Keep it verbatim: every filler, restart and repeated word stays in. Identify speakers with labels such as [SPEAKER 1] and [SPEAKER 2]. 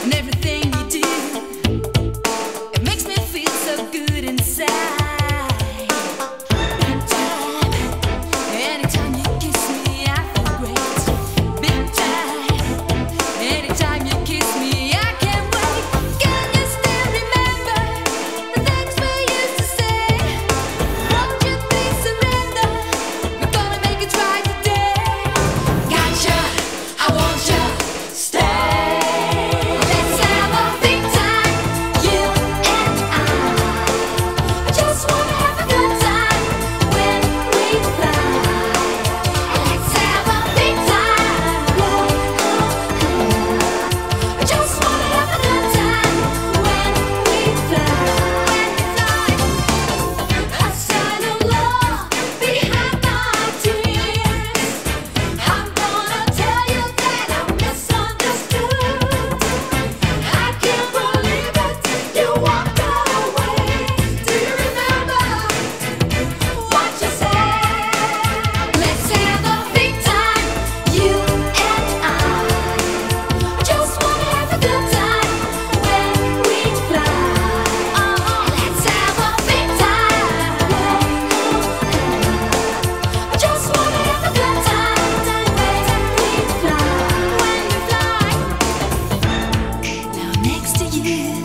[SPEAKER 1] and everything you do. It makes me feel so good inside. Big time, anytime you kiss me, I feel great. Big time, anytime you kiss me, I can't wait. Can you still remember the things we used to say? Won't you please surrender? We're gonna make it right today. Gotcha, I want you, stay. Let's have a big time, you and I. I just wanna have a good time when we fly. Let's have a big time, I just wanna have a good time when we fly. A sign of love behind my tears. I'm gonna tell you that I'm misunderstood. I can't believe it, you walked away. Do you remember what you said? Let's have a big time, you and I. I just wanna have a good time when we fly. Let's have a big time. I just wanna have a good time when we fly. When we fly. Now next to you.